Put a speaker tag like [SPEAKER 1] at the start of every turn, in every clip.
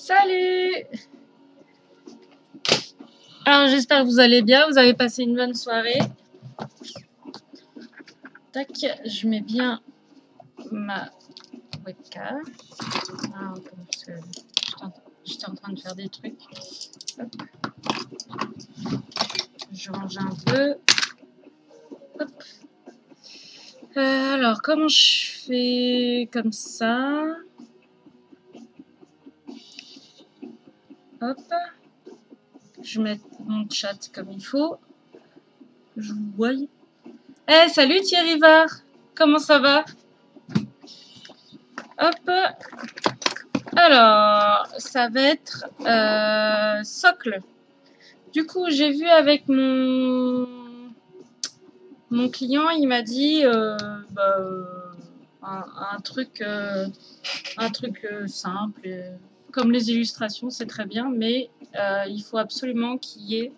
[SPEAKER 1] Salut! Alors j'espère que vous allez bien, vous avez passé une bonne soirée. Tac, je mets bien ma webcam. Ah, parce que j'étais en train de faire des trucs. Hop. Je range un peu. Hop. Alors comment je fais comme ça? Hop. Je mets mon chat comme il faut. Je vous vois. Eh, salut Thierry Var! Comment ça va? Hop. Alors, ça va être socle. Du coup, j'ai vu avec mon client, il m'a dit un truc simple, comme les illustrations, c'est très bien, mais il faut absolument qu'il y ait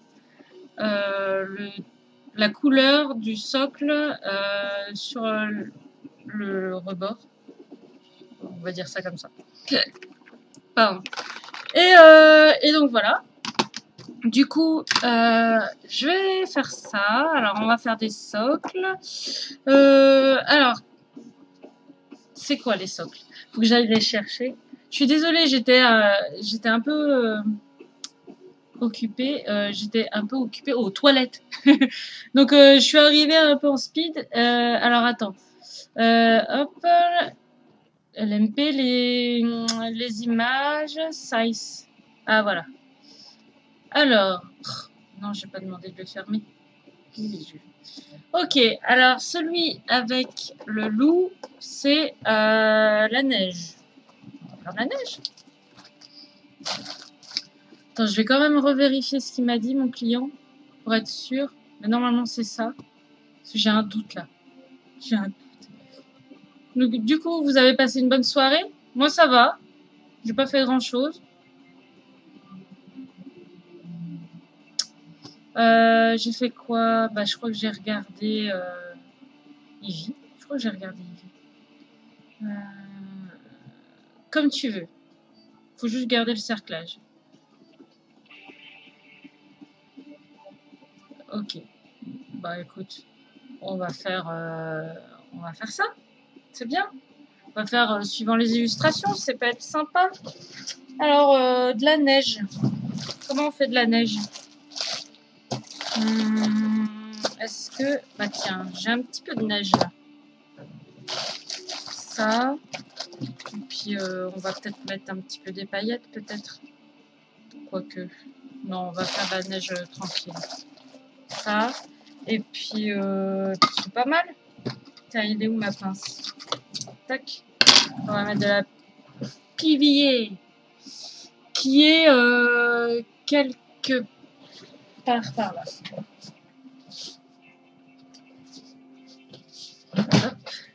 [SPEAKER 1] la couleur du socle sur le rebord. On va dire ça comme ça. Pardon. Et donc voilà. Du coup, je vais faire ça. Alors, on va faire des socles. Alors, c'est quoi les socles? Faut que j'aille les chercher. Je suis désolée, j'étais un peu occupée. J'étais un peu occupée aux toilettes. Donc, je suis arrivée un peu en speed. Alors, attends. Hop. LMP, les images, size. Ah, voilà. Alors, non, j'ai pas demandé de le fermer. Ok, alors celui avec le loup, c'est la neige. On va faire de la neige. Attends, je vais quand même revérifier ce qu'il m'a dit, mon client, pour être sûr. Mais normalement, c'est ça. Parce que j'ai un doute là. J'ai un doute. Donc, du coup, vous avez passé une bonne soirée? Moi, ça va. J'ai pas fait grand chose. J'ai fait quoi? Bah, je crois que j'ai regardé Ivy. Je crois que j'ai regardé Ivy. Comme tu veux. Faut juste garder le cerclage. Ok. Bah écoute, on va faire ça. C'est bien. On va faire suivant les illustrations. Ça peut être sympa. Alors, de la neige. Comment on fait de la neige? Est-ce que... Bah tiens, j'ai un petit peu de neige là. Ça. Et puis, on va peut-être mettre un petit peu des paillettes, peut-être. Quoique. Non, on va faire de la neige tranquille. Ça. Et puis, c'est pas mal. Tiens, il est où ma pince? Tac. On va mettre de la PVA qui est quelque part par là. Hop.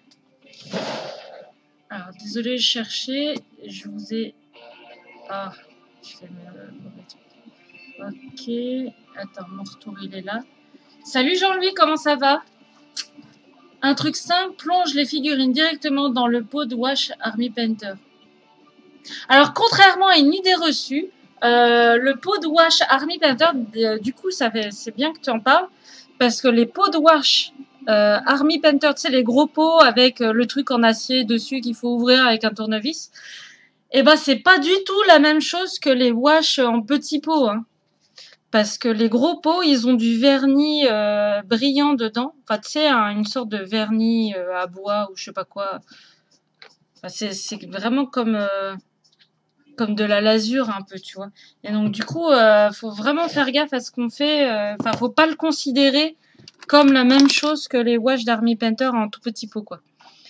[SPEAKER 1] Alors, désolé, je cherchais. Je vous ai... Ah, je fais le mauvais truc. Ok. Attends, mon retour, il est là. Salut Jean-Louis, comment ça va? Un truc simple, plonge les figurines directement dans le pot de wash Army Painter. Alors, contrairement à une idée reçue, le pot de wash Army Painter, du coup, c'est bien que tu en parles, parce que les pots de wash Army Painter, tu sais, les gros pots avec le truc en acier dessus qu'il faut ouvrir avec un tournevis, et ben, c'est pas du tout la même chose que les wash en petits pots, hein. Parce que les gros pots, ils ont du vernis brillant dedans. Enfin, tu sais, une sorte de vernis à bois ou je sais pas quoi. Enfin, c'est vraiment comme de la lasure un peu, tu vois. Et donc, du coup, faut vraiment faire gaffe à ce qu'on fait. Enfin, faut pas le considérer comme la même chose que les wash d'Army Painter en tout petit pot, quoi.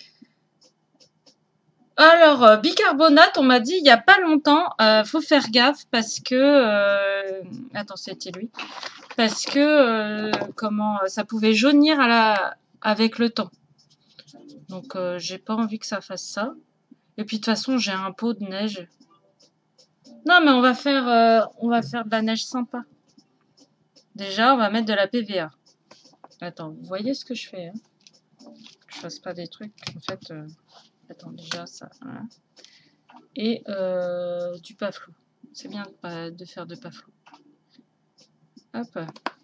[SPEAKER 1] Alors, bicarbonate, on m'a dit il y a pas longtemps, faut faire gaffe parce que... Attends, c'était lui. Parce que, ça pouvait jaunir avec le temps. Donc, j'ai pas envie que ça fasse ça. Et puis, de toute façon, j'ai un pot de neige. Non, mais on va faire de la neige sympa. Déjà, on va mettre de la PVA. Attends, vous voyez ce que je fais, hein? Que je fasse pas des trucs, en fait... Attends, déjà, ça... Voilà. Et du paflou. C'est bien de faire de pas flou. Hop.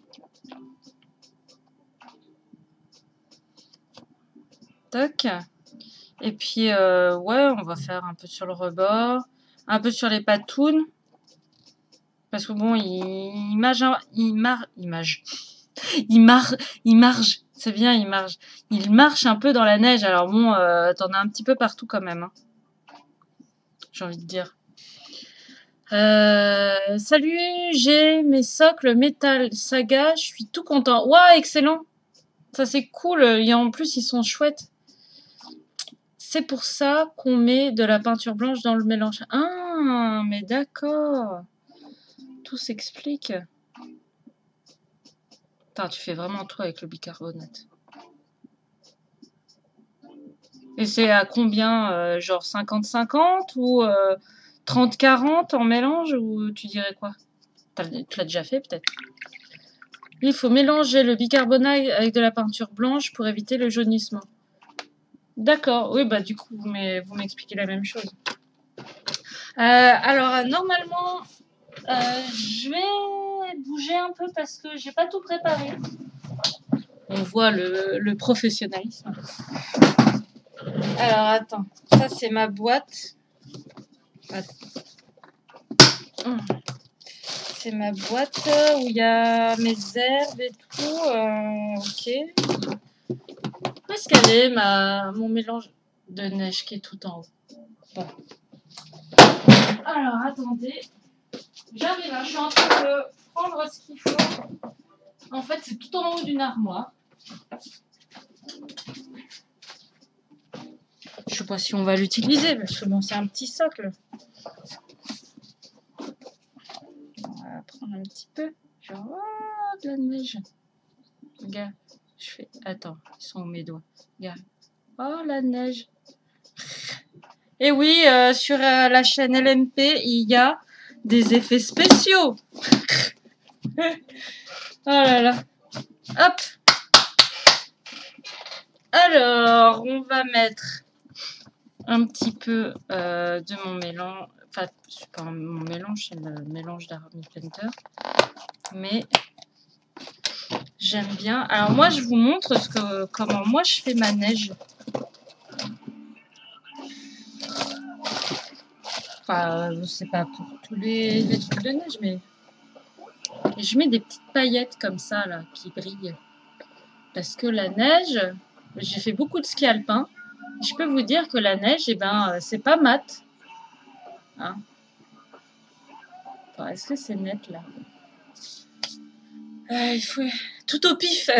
[SPEAKER 1] Toc. Et puis, ouais, on va faire un peu sur le rebord, un peu sur les patounes. Parce que bon, il marge, c'est bien, il marche. Il marche un peu dans la neige. Alors bon, t'en as un petit peu partout quand même, hein, j'ai envie de dire. Salut, j'ai mes socles métal saga, je suis tout content. Ouah, excellent. Ça c'est cool. Et en plus, ils sont chouettes. C'est pour ça qu'on met de la peinture blanche dans le mélange. Ah, mais d'accord. Tout s'explique. Putain, tu fais vraiment tout avec le bicarbonate. Et c'est à combien, genre 50-50 ou 30-40 en mélange, ou tu dirais quoi? Tu l'as déjà fait peut-être? Il faut mélanger le bicarbonate avec de la peinture blanche pour éviter le jaunissement. D'accord, oui, bah du coup, vous m'expliquez la même chose. Alors, normalement, je vais bouger un peu parce que j'ai pas tout préparé. On voit le professionnalisme. Alors, attends, ça c'est ma boîte. C'est ma boîte où il y a mes herbes et tout. Ok. Où est-ce qu'elle est, mon mélange de neige qui est tout en haut? Bon. Alors, attendez. J'arrive, hein, je suis en train de prendre ce qu'il faut. En fait, c'est tout en haut d'une armoire. Je sais pas si on va l'utiliser, parce que bon, c'est un petit socle. On va prendre un petit peu. Genre, oh, de la neige. Regarde, je fais. Attends, ils sont où mes doigts? Regarde. Oh, la neige. Et oui, sur la chaîne LMP, il y a des effets spéciaux. Oh là là. Hop. Alors, on va mettre un petit peu de mon mélange. Enfin, c'est pas mon mélange, c'est le mélange d'Army Painter. Mais j'aime bien. Alors moi, je vous montre comment moi je fais ma neige. Enfin, c'est pas pour tous les trucs de neige, mais je mets des petites paillettes comme ça, là, qui brillent. Parce que la neige, j'ai fait beaucoup de ski alpin. Je peux vous dire que la neige, eh ben, c'est pas mat. Hein. Est-ce que c'est net, là? Il faut tout au pif.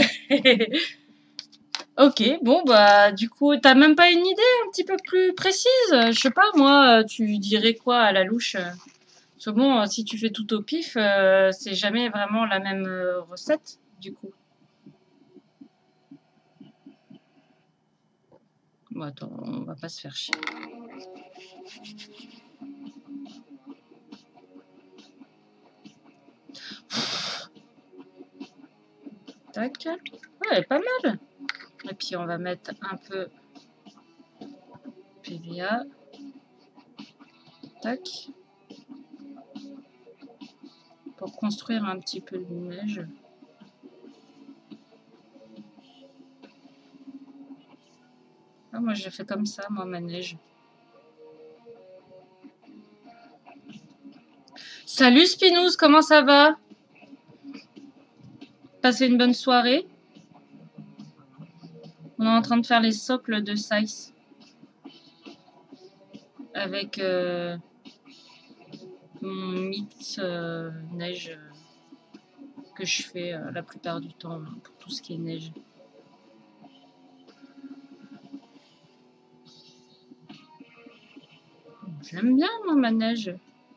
[SPEAKER 1] Ok, bon, bah, du coup, t'as même pas une idée un petit peu plus précise? Je sais pas, moi, tu dirais quoi à la louche? Parce que bon, si tu fais tout au pif, c'est jamais vraiment la même recette, du coup. Bon, attends, on va pas se faire chier. Tac. Ouais, pas mal. Et puis, on va mettre un peu PVA. Tac. Pour construire un petit peu de neige. Ah, moi, j'ai fait comme ça, moi, ma neige. Salut Spinouz, comment ça va? Passez une bonne soirée. On est en train de faire les socles de Size. Avec mon mix neige que je fais la plupart du temps pour tout ce qui est neige. J'aime bien, moi, ma neige.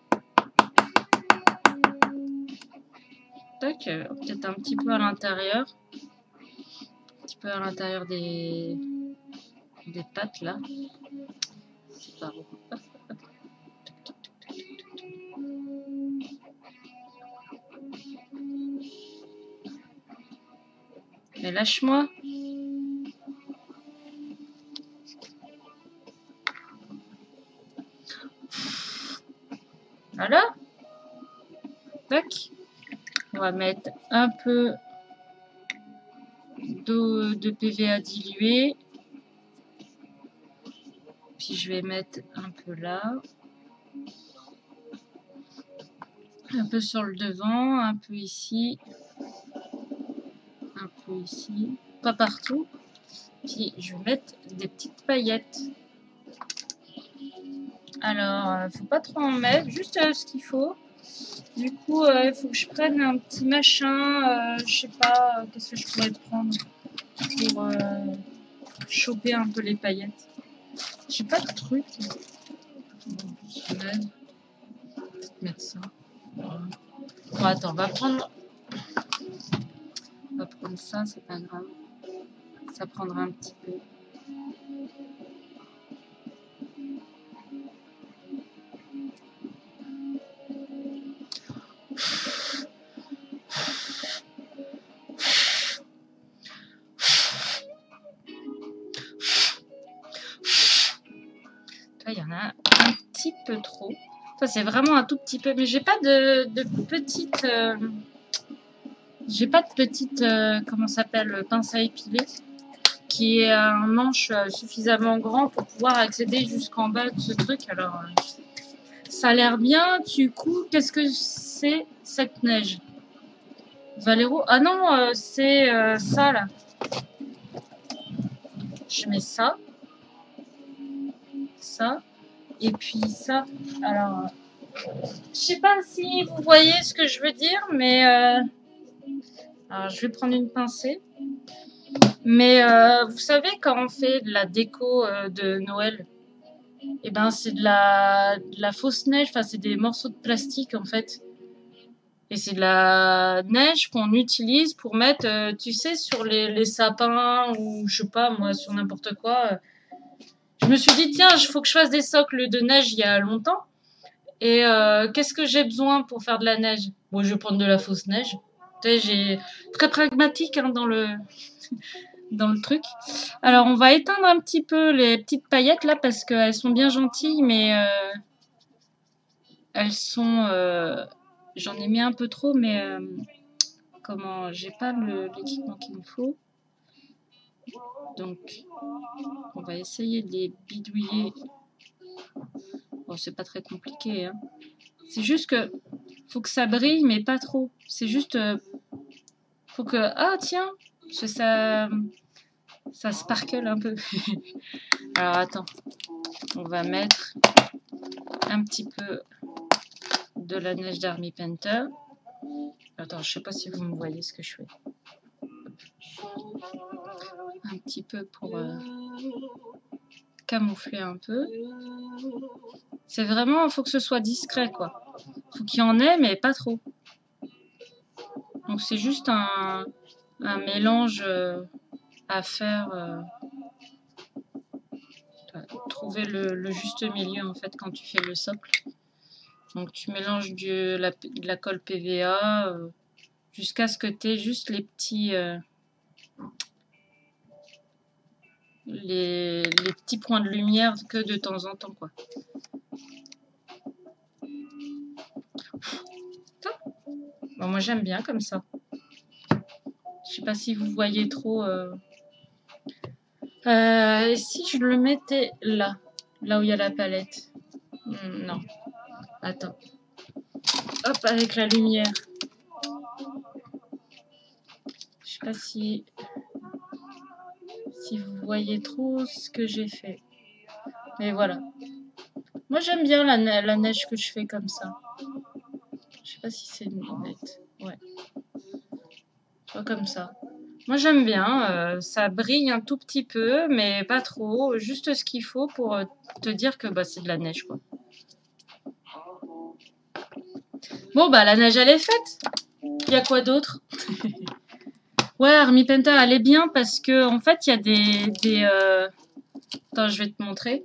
[SPEAKER 1] Tac, peut-être un petit peu à l'intérieur. Un petit peu à l'intérieur des pattes, là. C'est pas bon. Mais lâche-moi. Voilà. Tac. On va mettre un peu d'eau de PVA diluée. Puis je vais mettre un peu là. Un peu sur le devant, un peu ici. Un peu ici. Pas partout. Puis je vais mettre des petites paillettes. Alors, faut pas trop en mettre, juste ce qu'il faut. Du coup, il faut que je prenne un petit machin, je sais pas, qu'est-ce que je pourrais prendre pour choper un peu les paillettes. J'ai pas de truc. Bon, je vais mettre ça. Bon, attends, on va prendre ça, c'est pas grave. Ça prendra un petit peu. Il y en a un petit peu trop. Ça, c'est vraiment un tout petit peu. Mais j'ai pas de petite... j'ai pas de petite... comment ça s'appelle, pince à épiler. Qui est un manche suffisamment grand pour pouvoir accéder jusqu'en bas de ce truc. Alors, ça a l'air bien. Du coup, qu'est-ce que c'est cette neige? Valero? Ah non, c'est ça, là. Je mets ça. Ça. Et puis ça. Alors, je sais pas si vous voyez ce que je veux dire, mais... alors, je vais prendre une pincée. Mais vous savez, quand on fait de la déco de Noël, et ben c'est de la fausse neige, enfin c'est des morceaux de plastique en fait. Et c'est de la neige qu'on utilise pour mettre, tu sais, sur les sapins ou je sais pas moi, sur n'importe quoi. Je me suis dit, tiens, il faut que je fasse des socles de neige il y a longtemps. Et qu'est-ce que j'ai besoin pour faire de la neige? Bon, je vais prendre de la fausse neige. Tu sais, j'ai très pragmatique hein, dans le truc. Alors, on va éteindre un petit peu les petites paillettes là parce qu'elles sont bien gentilles, mais elles sont. J'en ai mis un peu trop, mais comment? J'ai pas l'équipement qu'il me faut. Donc, on va essayer de les bidouiller. Bon, c'est pas très compliqué. Hein. C'est juste que faut que ça brille, mais pas trop. C'est juste. Faut que. Ah, tiens! Ça sparkle un peu. Alors attends, on va mettre un petit peu de la neige d'Army Painter. Attends, je sais pas si vous me voyez ce que je fais. Un petit peu pour camoufler un peu. C'est vraiment, il faut que ce soit discret quoi. Faut qu'il y en ait, mais pas trop. Donc c'est juste un mélange à faire. Trouver le juste milieu en fait quand tu fais le socle. Donc tu mélanges de la colle PVA jusqu'à ce que tu aies juste les petits les petits points de lumière que de temps en temps quoi. Bon, moi j'aime bien comme ça. Je sais pas si vous voyez trop. Et si je le mettais là où il y a la palette? Non. Attends. Hop, avec la lumière. Je sais pas si vous voyez trop ce que j'ai fait. Mais voilà. Moi j'aime bien la neige que je fais comme ça. Je sais pas si c'est net. Ouais. Tu vois comme ça. Moi j'aime bien. Ça brille un tout petit peu, mais pas trop. Juste ce qu'il faut pour te dire que bah, c'est de la neige quoi. Bon bah la neige elle est faite. Il y a quoi d'autre? Ouais, Army Painter elle est bien parce que en fait il y a des Attends, je vais te montrer.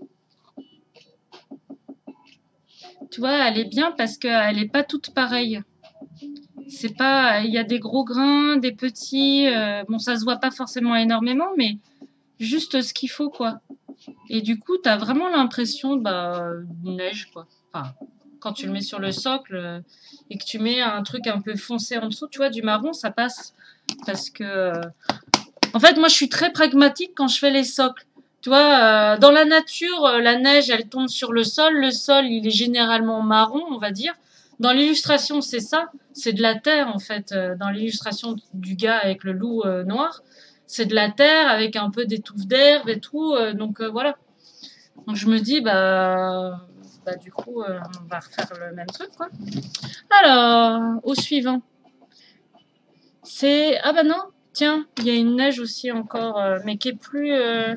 [SPEAKER 1] Tu vois, elle est bien parce qu'elle est pas toute pareille. C'est pas, il y a des gros grains, des petits. Bon, ça se voit pas forcément énormément, mais juste ce qu'il faut quoi. Et du coup, t'as vraiment l'impression de neige quoi. Enfin, quand tu le mets sur le socle et que tu mets un truc un peu foncé en dessous, tu vois, du marron, ça passe. Parce que, en fait, moi, je suis très pragmatique quand je fais les socles. Tu vois, dans la nature, la neige, elle tombe sur le sol. Le sol, il est généralement marron, on va dire. Dans l'illustration, c'est ça. C'est de la terre, en fait. Dans l'illustration du gars avec le loup noir, c'est de la terre avec un peu des touffes d'herbe et tout. Donc, voilà. Donc, je me dis, du coup, on va refaire le même truc, quoi. Alors, au suivant. C'est... Ah bah non, tiens, il y a une neige aussi encore, mais qui est plus...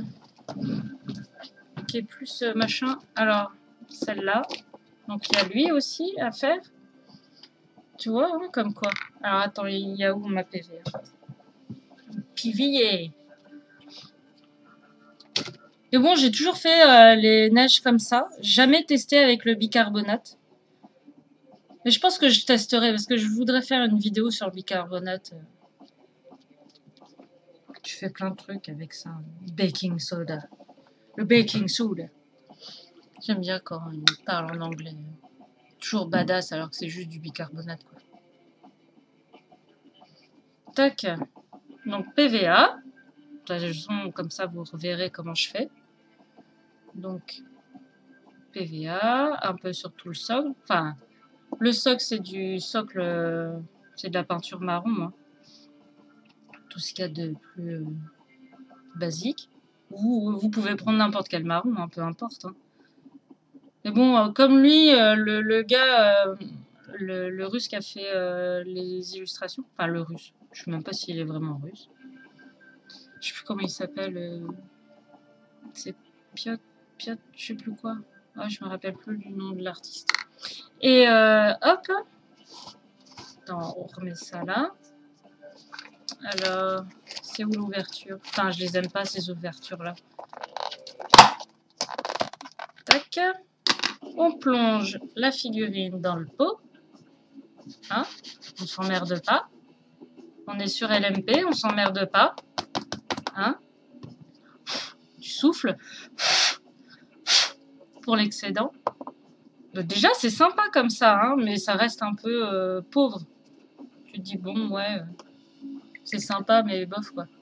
[SPEAKER 1] machin. Alors, celle-là. Donc, il y a lui aussi à faire. Tu vois, hein, comme quoi. Alors, attends, il y a où ma PV? PVA. Mais bon, j'ai toujours fait les neiges comme ça. Jamais testé avec le bicarbonate. Mais je pense que je testerai parce que je voudrais faire une vidéo sur le bicarbonate. Tu fais plein de trucs avec ça. Baking soda. Le baking soda. J'aime bien quand il parle en anglais. Toujours badass alors que c'est juste du bicarbonate, quoi. Tac. Donc PVA. Comme ça, vous reverrez comment je fais. Donc PVA, un peu sur tout le socle. Enfin, le socle, c'est du socle, c'est de la peinture marron, hein. Tout ce qu'il y a de plus basique. Ou vous pouvez prendre n'importe quel marron, hein, peu importe, hein. Mais bon, comme lui, le gars, le russe qui a fait les illustrations, enfin le russe, je sais même pas s'il est vraiment russe. Je sais plus comment il s'appelle. C'est Piotr, je sais plus quoi. Ah, je me rappelle plus du nom de l'artiste. Et hop, attends, on remet ça là. Alors, c'est où l'ouverture? Enfin, je les aime pas ces ouvertures là. Tac. On plonge la figurine dans le pot. Hein, on s'emmerde pas. On est sur LMP, on s'emmerde pas. Hein, tu souffles pour l'excédent. Déjà, c'est sympa comme ça, hein, mais ça reste un peu pauvre. Tu te dis, bon, ouais, c'est sympa, mais bof, quoi.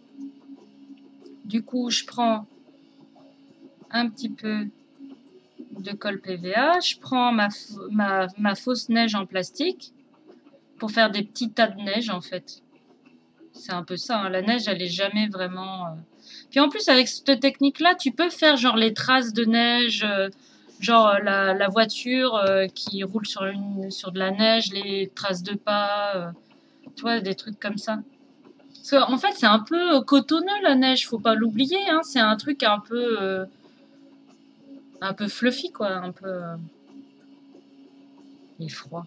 [SPEAKER 1] Du coup, je prends un petit peu de colle PVA. Je prends ma fausse neige en plastique pour faire des petits tas de neige, en fait. C'est un peu ça, hein. La neige, elle est jamais vraiment... Puis en plus, avec cette technique-là, tu peux faire genre les traces de neige, genre la voiture qui roule sur de la neige, les traces de pas, tu vois, des trucs comme ça. Parce qu'en fait, c'est un peu cotonneux la neige, faut pas l'oublier, hein. C'est un truc un peu fluffy, quoi, un peu... Il est froid.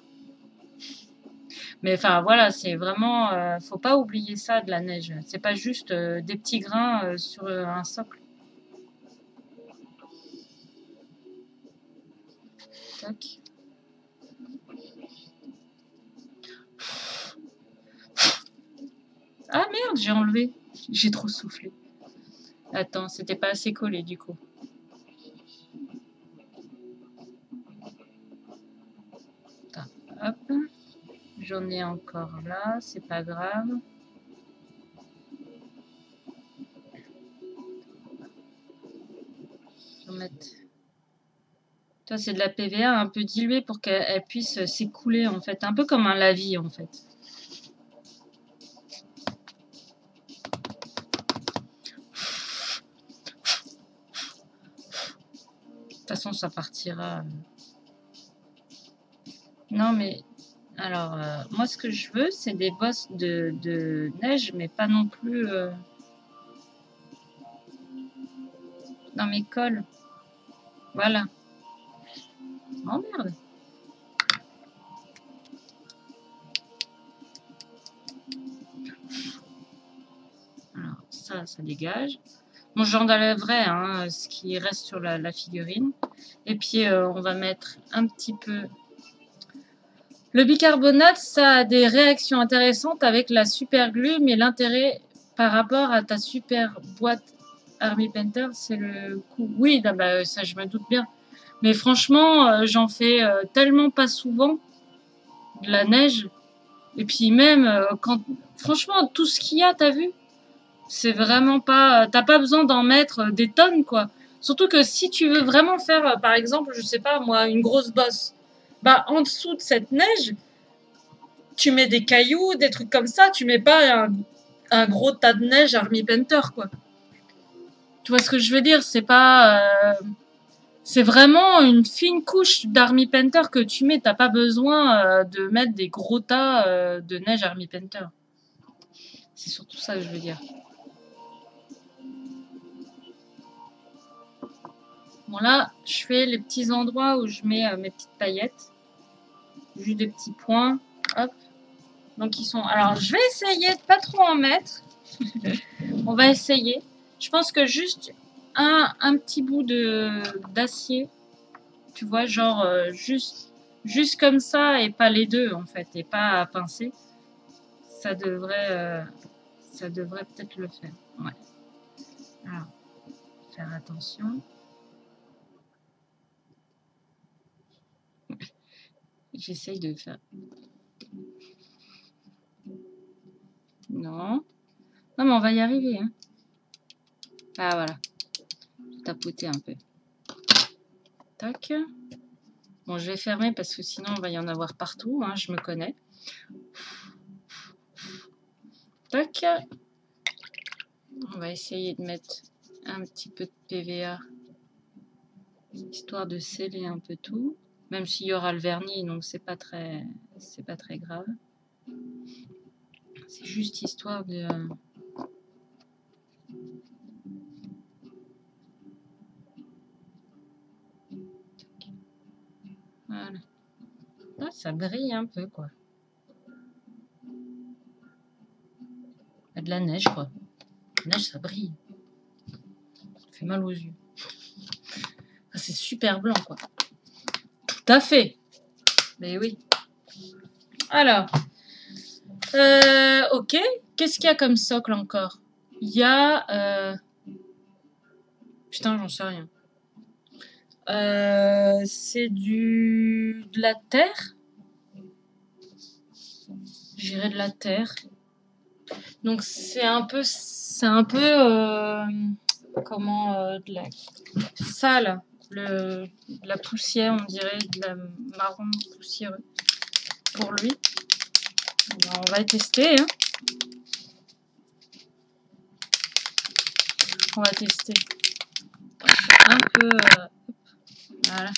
[SPEAKER 1] Mais enfin, voilà, c'est vraiment... faut pas oublier ça de la neige. C'est pas juste des petits grains sur un socle. Tac. Ah merde, j'ai enlevé. J'ai trop soufflé. Attends, c'était pas assez collé du coup. Hop. J'en ai encore là, c'est pas grave. Je vais mettre... Toi, c'est de la PVA un peu diluée pour qu'elle puisse s'écouler en fait. Un peu comme un lavis en fait. De toute façon, ça partira. Non, mais... Alors, moi, ce que je veux, c'est des bosses de neige, mais pas non plus... dans mes cols. Voilà. Oh, merde. Alors, ça dégage. Bon, j'enlèverai hein, ce qui reste sur la figurine. Et puis, on va mettre un petit peu... Le bicarbonate, ça a des réactions intéressantes avec la super glue, mais l'intérêt par rapport à ta super boîte Army Painter, c'est le coût. Oui, bah, ça je me doute bien. Mais franchement, j'en fais tellement pas souvent de la neige. Et puis même, quand... Franchement, tout ce qu'il y a, t'as vu? C'est vraiment pas... T'as pas besoin d'en mettre des tonnes, quoi. Surtout que si tu veux vraiment faire, par exemple, je sais pas, moi, une grosse bosse, bah, en dessous de cette neige, tu mets des cailloux, des trucs comme ça, tu mets pas un gros tas de neige Army Painter, quoi. Tu vois ce que je veux dire? C'est pas... c'est vraiment une fine couche d'Army Painter que tu mets. T'as pas besoin de mettre des gros tas de neige Army Painter. C'est surtout ça que je veux dire. Bon là, je fais les petits endroits où je mets mes petites paillettes. Juste des petits points. Hop. Donc ils sont... Alors je vais essayer de pas trop en mettre. On va essayer. Je pense que juste un petit bout d'acier. Tu vois, genre juste comme ça et pas les deux en fait. Et pas à pincer. Ça devrait peut-être le faire. Ouais. Alors, faire attention. J'essaye de faire... Non. Non, mais on va y arriver. Hein. Ah, voilà. Tapoter un peu. Tac. Bon, je vais fermer parce que sinon, il va y en avoir partout. Hein, je me connais. Tac. On va essayer de mettre un petit peu de PVA. Histoire de sceller un peu tout. Même s'il y aura le vernis, donc c'est pas très grave. C'est juste histoire de... Voilà. Ah, ça brille un peu, quoi. Il y a de la neige, quoi. La neige, ça brille. Ça fait mal aux yeux. C'est super blanc, quoi. Tout à fait. Mais oui. Alors. Ok. Qu'est-ce qu'il y a comme socle encore? Il y a... Putain, j'en sais rien. C'est de la terre. J'irai de la terre. Donc c'est un peu comment de la sale, de la poussière, on dirait de la marron poussiéreux pour lui. Alors, on va tester. Hein. On va tester. Un peu. Voilà.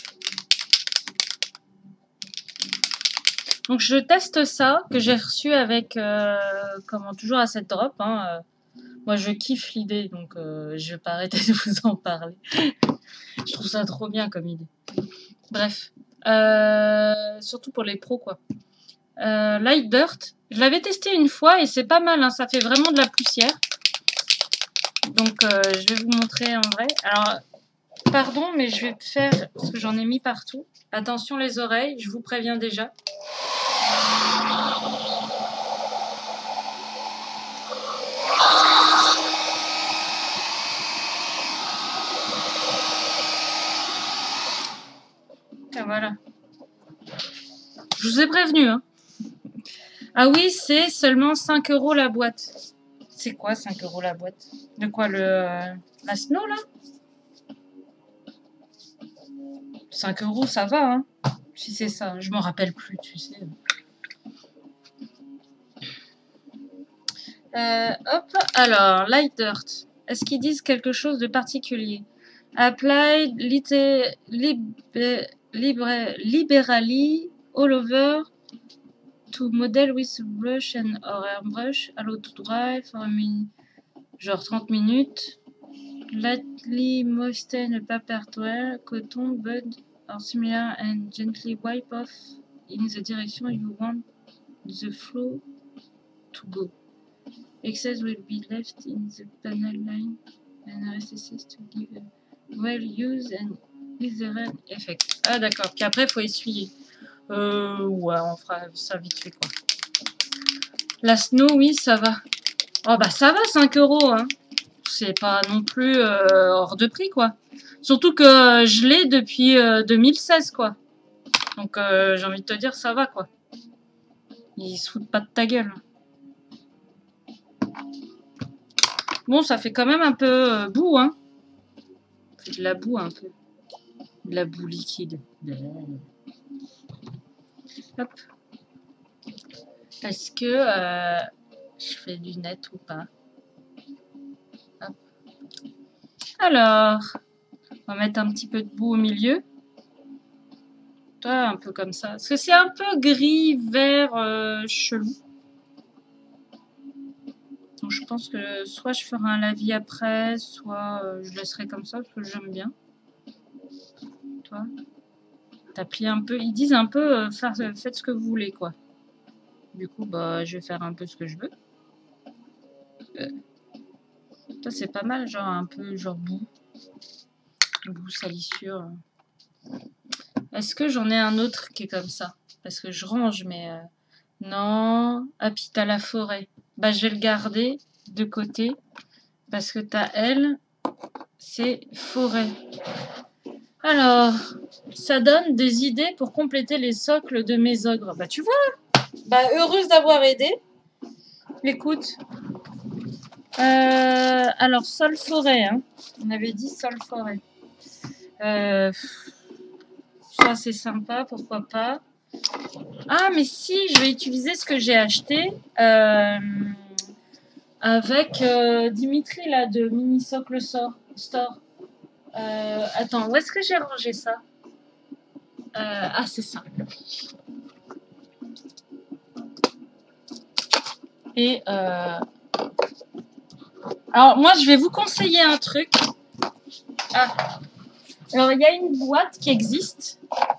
[SPEAKER 1] Donc je teste ça que j'ai reçu avec comment toujours à cette drop. Hein, moi je kiffe l'idée donc je vais pas arrêter de vous en parler. Je trouve ça trop bien comme idée. Bref, surtout pour les pros quoi. Light Dirt, je l'avais testé une fois et c'est pas mal. Hein, ça fait vraiment de la poussière. Donc je vais vous montrer en vrai. Alors pardon mais je vais faire parce que j'en ai mis partout. Attention les oreilles, je vous préviens déjà. Ah, voilà. Je vous ai prévenu. Hein. Ah oui, c'est seulement 5 € la boîte. C'est quoi 5 € la boîte? De quoi la Snow là? 5 € ça va, hein? Si c'est ça, je m'en rappelle plus, tu sais. Hop, alors, Light Dirt. Est-ce qu'ils disent quelque chose de particulier? Applied liberally all over to model with brush and or airbrush. Allow to dry for a minute. Genre 30 minutes. Lightly moisten a paper towel, cotton, bud or similar and gently wipe off in the direction you want the flow to go. Excess will be left in the panel line and recesses to give a well use and easy effect. Ah d'accord, puis après il faut essuyer. Ouais, on fera ça vite fait quoi. La Snow, oui, ça va. Oh bah ça va, 5 €, hein. C'est pas non plus hors de prix quoi. Surtout que je l'ai depuis 2016, quoi. Donc j'ai envie de te dire, ça va, quoi. Ils se foutent pas de ta gueule. Bon, ça fait quand même un peu boue, hein. C'est de la boue, un peu. De la boue liquide. Hop. Est-ce que je fais du net ou pas? Hop. Alors, on va mettre un petit peu de boue au milieu. Toi, un peu comme ça. Parce que c'est un peu gris, vert, chelou. Donc je pense que soit je ferai un lavis après, soit je laisserai comme ça, parce que j'aime bien. Toi, t'as plié un peu. Ils disent un peu, faites ce que vous voulez, quoi. Du coup, bah, je vais faire un peu ce que je veux. Ça, c'est pas mal, genre un peu, genre boue. Boue, salissure. Est-ce que j'en ai un autre qui est comme ça? Parce que je range, mais... Non. Ah, puis t'as la forêt. Bah, je vais le garder de côté. Parce que t'as elle, c'est forêt. Alors, ça donne des idées pour compléter les socles de mes ogres. Bah, tu vois, bah, heureuse d'avoir aidé. Écoute. Alors, sol forêt, hein. On avait dit sol forêt. Ça, c'est sympa, pourquoi pas. Ah, mais si, je vais utiliser ce que j'ai acheté avec Dimitri, là, de Mini Socle Store. Attends, où est-ce que j'ai rangé ça? Ah, c'est ça. Et alors, moi, je vais vous conseiller un truc. Ah. Alors, il y a une boîte qui existe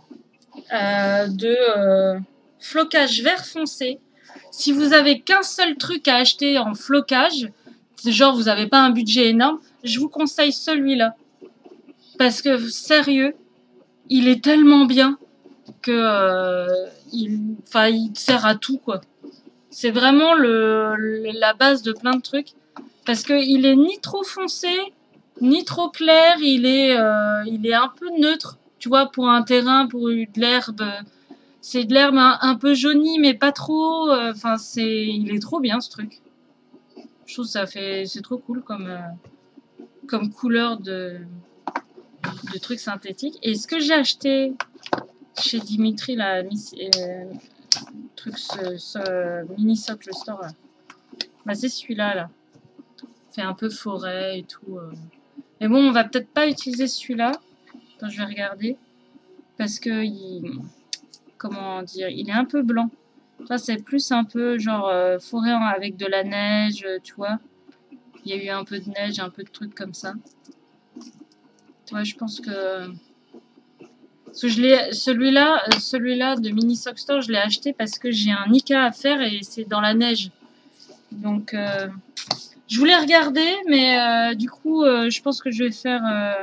[SPEAKER 1] de flocage vert foncé. Si vous avez qu'un seul truc à acheter en flocage, genre vous n'avez pas un budget énorme, je vous conseille celui-là. Parce que, sérieux, il est tellement bien que il sert à tout, quoi. C'est vraiment la base de plein de trucs. Parce qu'il est ni trop foncé, ni trop clair. Il est un peu neutre. Tu vois, pour un terrain, pour de l'herbe. C'est de l'herbe un peu jaunie, mais pas trop. Enfin, il est trop bien, ce truc. Je trouve c'est trop cool comme couleur de trucs synthétiques. Et ce que j'ai acheté chez Dimitri, là, mini socle store, là. Bah, c'est celui-là, là. Fait un peu forêt et tout. Mais bon, on va peut-être pas utiliser celui-là. Attends, je vais regarder. Parce que comment dire, il est un peu blanc. Ça, c'est plus un peu genre forêt avec de la neige, tu vois. Il y a eu un peu de neige, un peu de trucs comme ça. Tu vois, je pense que... Parce que celui-là de Mini Sock Store, je l'ai acheté parce que j'ai un Ika à faire et c'est dans la neige. Donc, je voulais regarder, mais du coup, je pense que je vais faire...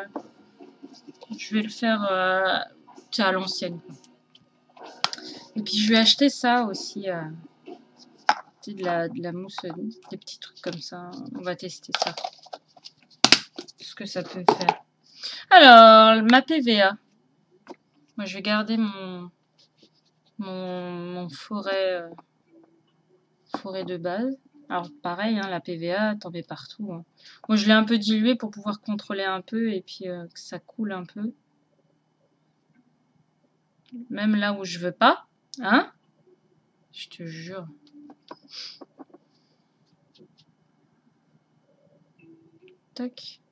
[SPEAKER 1] je vais le faire à l'ancienne. Et puis, je vais acheter ça aussi. De la mousse, des petits trucs comme ça. On va tester ça. Ce que ça peut faire. Alors, ma PVA. Moi, je vais garder mon forêt de base. Alors, pareil, hein, la PVA, t'en mets partout. Hein. Moi, je l'ai un peu dilué pour pouvoir contrôler un peu et puis que ça coule un peu. Même là où je veux pas. Hein? Je te jure. Tac.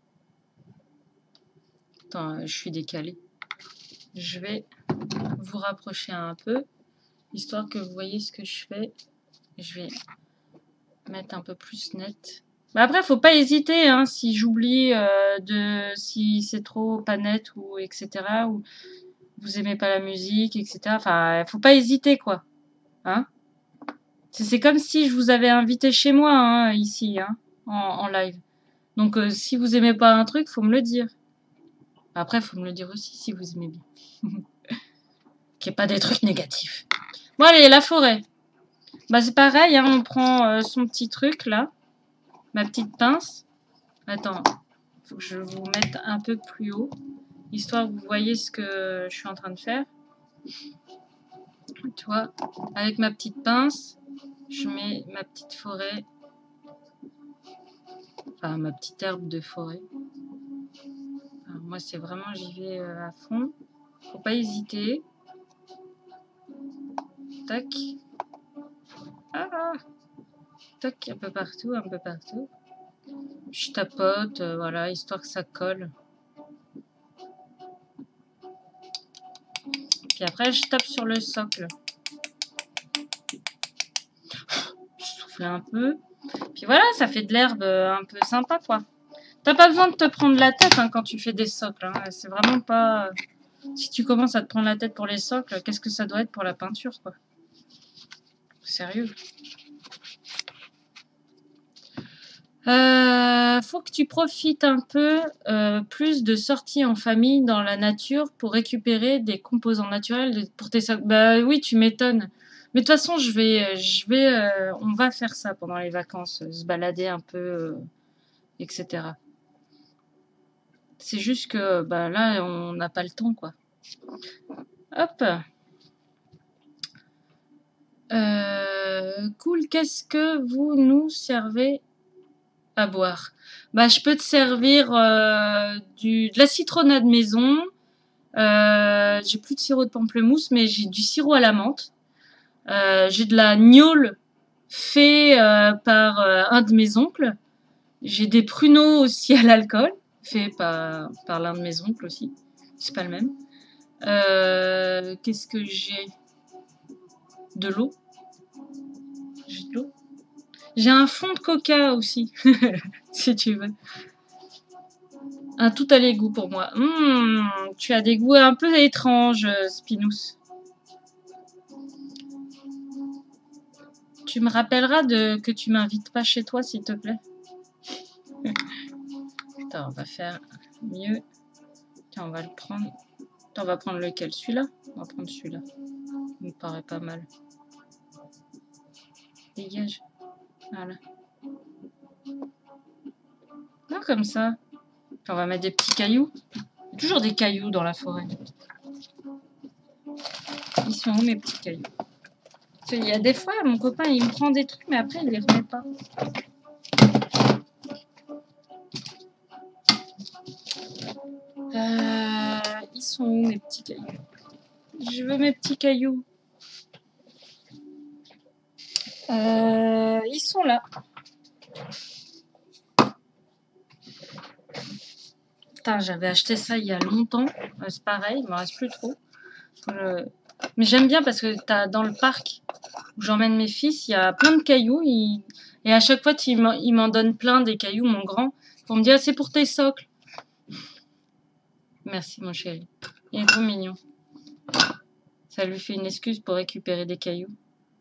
[SPEAKER 1] Attends, je suis décalée. Je vais vous rapprocher un peu, histoire que vous voyez ce que je fais. Je vais mettre un peu plus net. Mais après, faut pas hésiter, hein, si j'oublie si c'est trop pas net ou etc. ou vous aimez pas la musique, etc. Enfin, faut pas hésiter, quoi. Hein? C'est comme si je vous avais invité chez moi, hein, ici, hein, en live. Donc, si vous aimez pas un truc, faut me le dire. Après, faut me le dire aussi si vous aimez bien. Qu'il n'y ait pas des trucs négatifs. Bon, allez, la forêt. Bah, c'est pareil, hein, on prend son petit truc, là. Ma petite pince. Attends, faut que je vous mette un peu plus haut. histoire que vous voyez ce que je suis en train de faire. Tu vois, avec ma petite pince, je mets ma petite forêt, enfin ma petite herbe de forêt. Alors, moi, c'est vraiment, j'y vais à fond. Faut pas hésiter. Tac. Ah, tac, un peu partout, un peu partout. Je tapote, voilà, histoire que ça colle. Puis après, je tape sur le socle. Je souffle un peu. Puis voilà, ça fait de l'herbe un peu sympa, quoi. T'as pas besoin de te prendre la tête hein, quand tu fais des socles. Hein. C'est vraiment pas... Si tu commences à te prendre la tête pour les socles, qu'est-ce que ça doit être pour la peinture, quoi. Sérieux. Faut que tu profites un peu plus de sorties en famille dans la nature pour récupérer des composants naturels pour tes socles. Bah oui, tu m'étonnes. Mais de toute façon, on va faire ça pendant les vacances, se balader un peu, etc. C'est juste que bah là, on n'a pas le temps, quoi. Hop. Cool. Qu'est-ce que vous nous servez à boire? Bah, je peux te servir de la citronnade maison. J'ai plus de sirop de pamplemousse, mais j'ai du sirop à la menthe. J'ai de la gnôle fait par un de mes oncles. J'ai des pruneaux aussi à l'alcool, fait par l'un de mes oncles aussi. C'est pas le même. Qu'est-ce que j'ai? De l'eau. J'ai de l'eau. J'ai un fond de coca aussi, si tu veux. Un tout à l'égout pour moi. Tu as des goûts un peu étranges, Spinous. Tu me rappelleras que tu m'invites pas chez toi, s'il te plaît. Attends, on va faire mieux. Tiens, on va le prendre. Attends, on va prendre lequel? Celui-là? On va prendre celui-là. Il me paraît pas mal. Dégage. Voilà. Non, comme ça. Puis on va mettre des petits cailloux. Il y a toujours des cailloux dans la forêt. Ils sont où mes petits cailloux? Il y a des fois, mon copain, il me prend des trucs, mais après, il les remet pas. Ils sont où mes petits cailloux? Je veux mes petits cailloux. Ils sont là. Putain, j'avais acheté ça il y a longtemps. C'est pareil, il me reste plus trop. Mais j'aime bien parce que dans le parc où j'emmène mes fils, il y a plein de cailloux. Et à chaque fois, il m'en donne plein des cailloux, mon grand. Pour me dire, ah, c'est pour tes socles. Merci, mon chéri. Il est trop mignon. Ça lui fait une excuse pour récupérer des cailloux.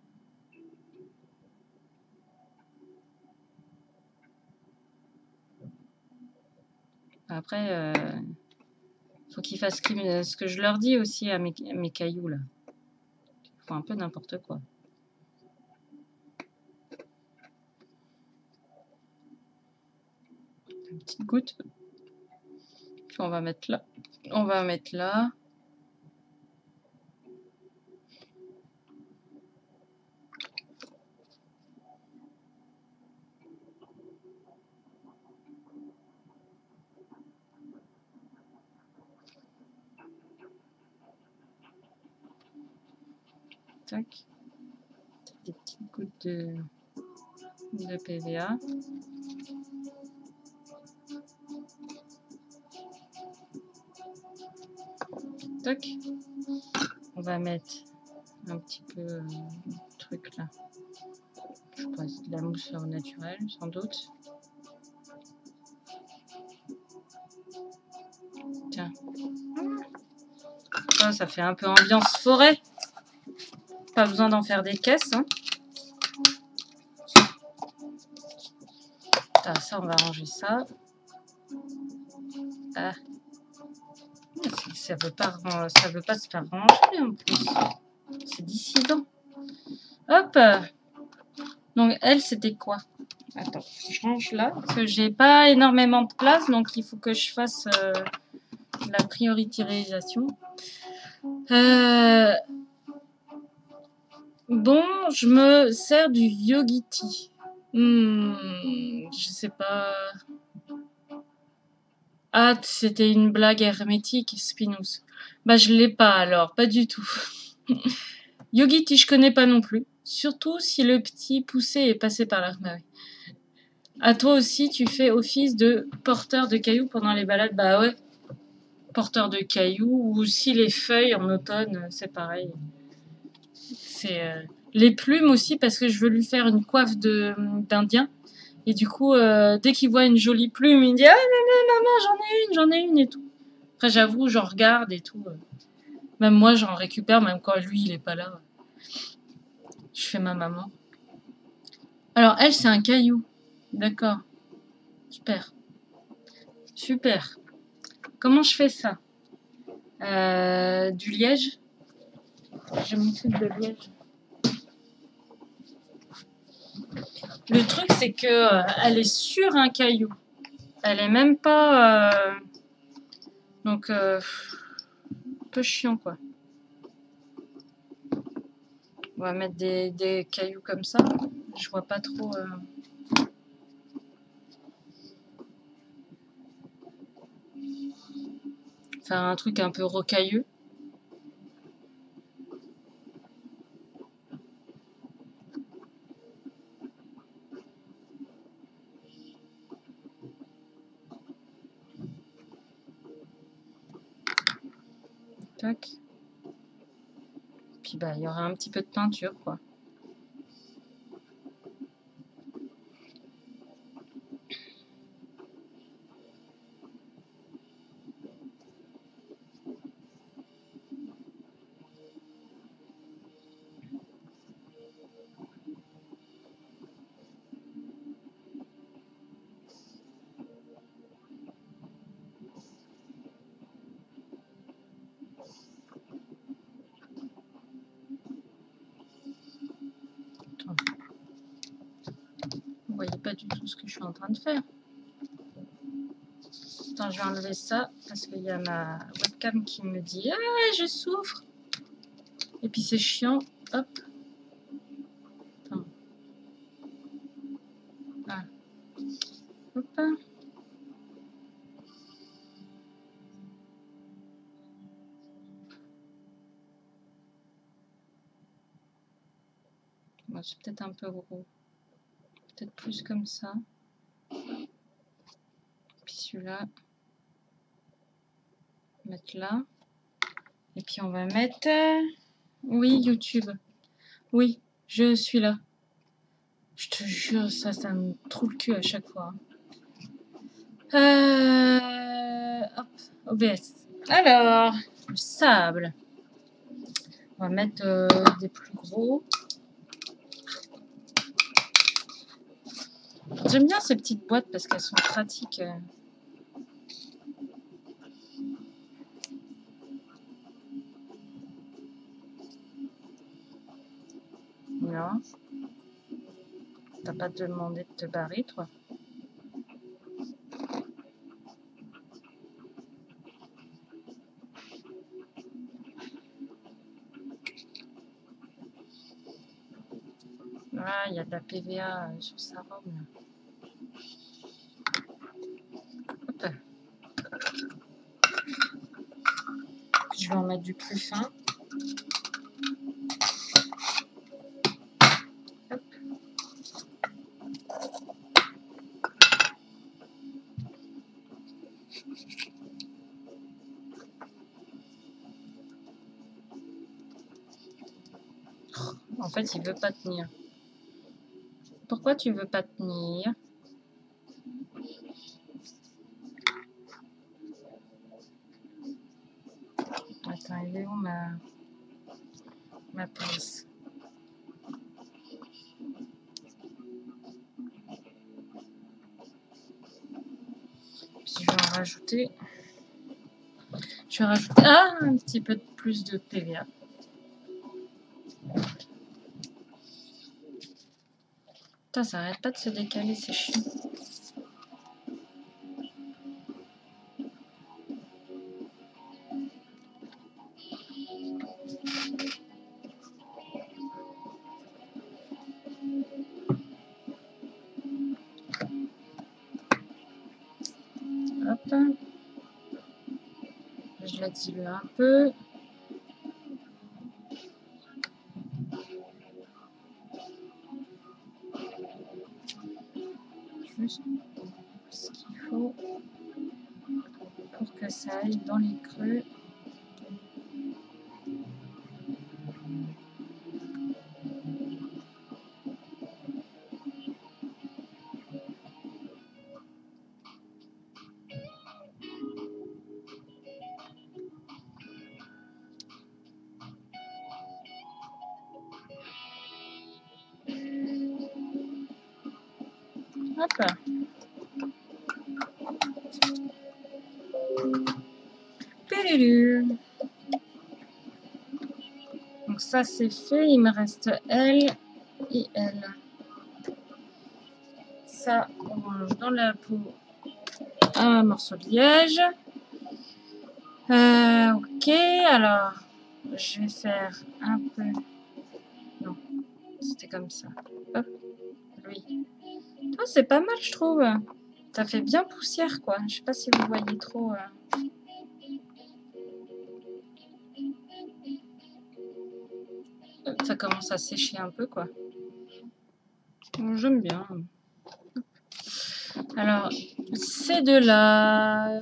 [SPEAKER 1] Après, faut qu'ils fassent ce que je leur dis aussi à mes cailloux, là. Ils font un peu n'importe quoi. Une petite goutte. Puis on va mettre là. On va mettre là. Tac. Des petites gouttes de PVA. Tac. On va mettre un petit peu de truc là. Je pense de la mousse naturelle, sans doute. Tiens. Oh, ça fait un peu ambiance forêt. Pas besoin d'en faire des caisses. Hein. Ah, ça, on va ranger ça. Ah. Ça veut pas se faire ranger en plus. C'est dissident. Hop. Donc elle, c'était quoi? Attends, je range là parce que j'ai pas énormément de place, donc il faut que je fasse la prioritisation. Bon, je me sers du Yogiti. Je sais pas. Ah, c'était une blague hermétique, Spinouz. Bah, je l'ai pas alors, pas du tout. Yogiti, je connais pas non plus. Surtout si le petit poussé est passé par là. Bah, oui. À toi aussi, tu fais office de porteur de cailloux pendant les balades. Bah ouais, porteur de cailloux. Ou si les feuilles en automne, c'est pareil. C'est les plumes aussi, parce que je veux lui faire une coiffe d'Indien. Et du coup, dès qu'il voit une jolie plume, il me dit « Ah, maman, j'en ai une et tout. » Après, j'avoue, j'en regarde et tout. Même moi, j'en récupère, même quand lui, il est pas là. Je fais ma maman. Alors, elle, c'est un caillou. D'accord. Super. Super. Comment je fais ça? Du liège. Je m'occupe de liège. Le truc, c'est que elle est sur un caillou. Elle est même pas... donc, un peu chiant, quoi. On va mettre des cailloux comme ça. Je vois pas trop... Faire un truc un peu rocailleux. Tac. Puis bah, il y aura un petit peu de peinture, quoi. Vous voyez pas du tout ce que je suis en train de faire. Attends, je vais enlever ça parce qu'il y a ma webcam qui me dit « Ah, je souffre !» Et puis c'est chiant. Hop. Attends. Ah. Hop. Bon, c'est peut-être un peu gros. Peut-être plus comme ça. Puis celui-là. Mettre là. Et puis on va mettre... Oui, YouTube. Oui, je suis là. Je te jure, ça me trouve le cul à chaque fois. Hop, OBS. Alors, le sable. On va mettre des plus gros. J'aime bien ces petites boîtes parce qu'elles sont pratiques. Non. T'as pas demandé de te barrer, toi? Ah, il y a de la PVA sur sa robe. Hop. Je vais en mettre du plus fin. Hop. En fait, il veut pas tenir. Pourquoi tu veux pas tenir? Attends, elle est où ma pince? Puis je vais en rajouter. Je vais rajouter un petit peu plus de PVA. Putain, ça arrête pas de se décaler, c'est chiant. la dilue un peu. Juste ce qu'il faut pour que ça aille dans les creux. Hop là. Donc ça c'est fait, il me reste elle et elle. Ça, on range dans la peau un morceau de liège. Ok, alors je vais faire un peu. Non, c'était comme ça. Hop, lui. Oh, c'est pas mal, je trouve. Ça fait bien poussière, quoi. Je sais pas si vous voyez trop. Ça commence à sécher un peu, quoi. J'aime bien. Alors, ces deux-là.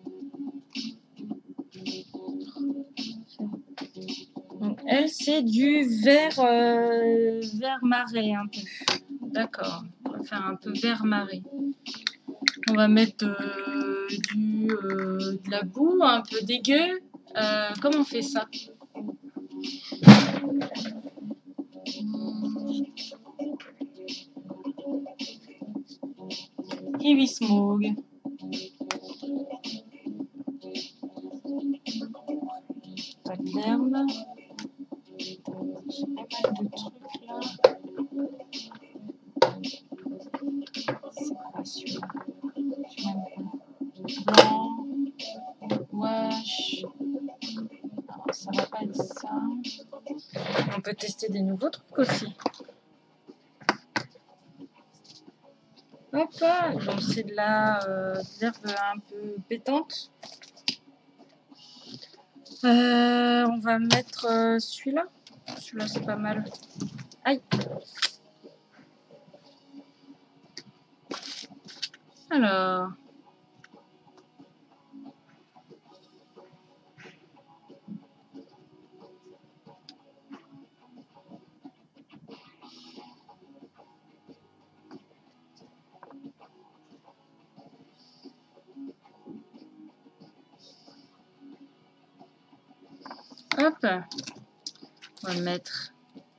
[SPEAKER 1] Donc, elle, c'est du vert, vert marée, un peu. D'accord. On va faire un peu vert marée. On va mettre de la boue, un peu dégueu. Comment on fait ça? Heavy Smog. Pas de l'herbe. J'ai pas mal de trucs là. C'est quoi celui-là? Blanc. Wash. Alors, ça va pas être ça. On peut tester des nouveaux trucs aussi. Hop, donc c'est de l'herbe un peu pétante. On va mettre celui-là. Celui-là c'est pas mal. Aïe. Alors. Hop, on va mettre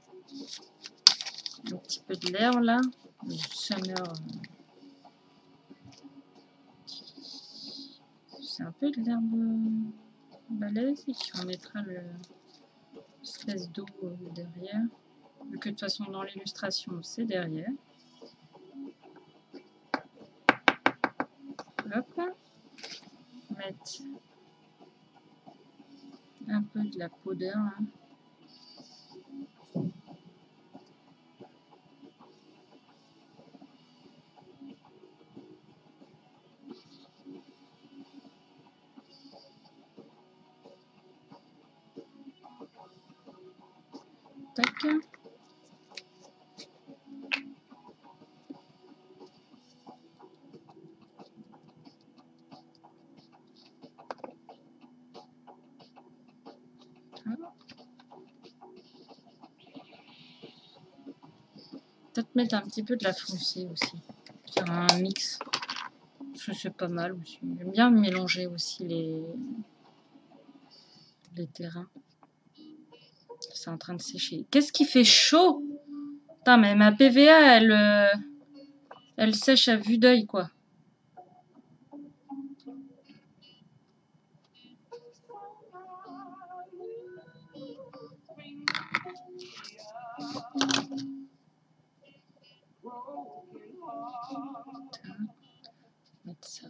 [SPEAKER 1] un petit peu de l'herbe là, du summer. C'est un peu de l'herbe balèze et puis on mettra l'espèce d'eau derrière, vu que de toute façon dans l'illustration c'est derrière. Hop, mettre un peu de la poudre. Hein. Tac. Peut-être mettre un petit peu de la foncée aussi, faire un mix. C'est pas mal aussi. J'aime bien mélanger aussi les terrains. C'est en train de sécher. Qu'est-ce qui fait chaud? Putain, mais ma PVA, elle sèche à vue d'œil, quoi. Mettre ça.